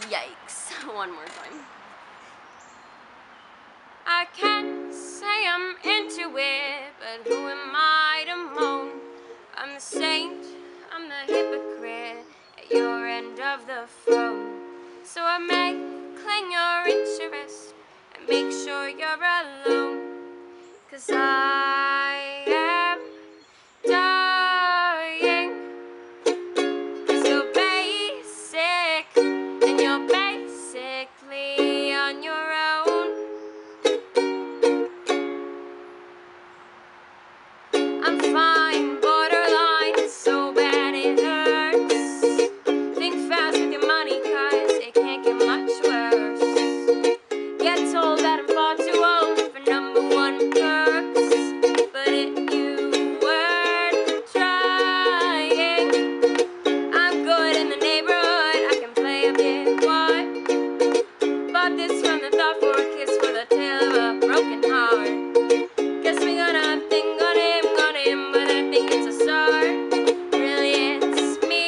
Yikes. One more time. I can't say I'm into it, but who am I to moan? I'm the saint, I'm the hypocrite at your end of the phone. So I may claim your interest and make sure you're alone, 'cause I am dying. 'Cause you're basic, and you're basically on your own. I'm fine, borderline, so bad it hurts. Think fast with your money, 'cause it can't get much worse. Get told that I'm far too old for #1 perks, but if you weren't trying, I'm good in the neighborhood, I can play a bit what? Bought this from the thought for a kiss for the tale of a broken heart. Guess we got a thing on him, but I think it's a start. Really, it's me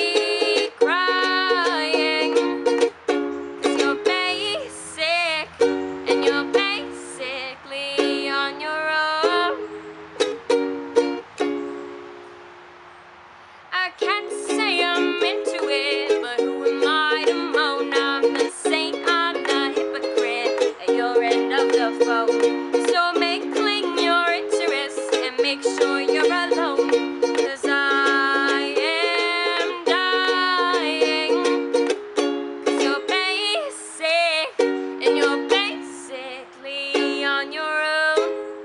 crying. 'Cause you're basic, and you're basically on your own. I can't say I'm into it, but who am I to moan? I'm the saint, I'm the hypocrite at your end of the phone. So make cling your interest and make sure you're alone, 'cause I am dying. 'Cause you're basic, and you're basically on your own.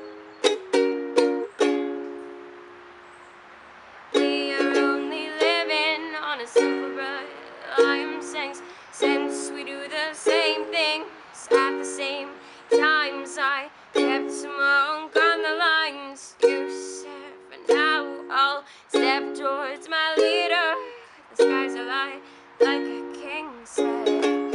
We are only living on a simple but I am saying, since we do the same things at the same times. I kept smoke on the lines you said, but now I'll step towards my leader. The sky's a lie, like a king said.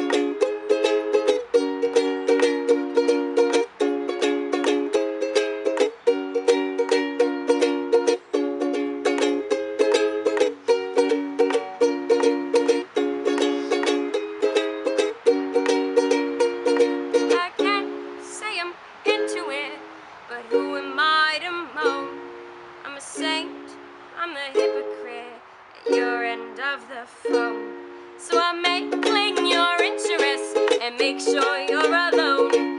I can't say I'm into it, but who am I to moan? I'm a saint, I'm the hypocrite at your end of the phone. So I may cling your interest and make sure you're alone,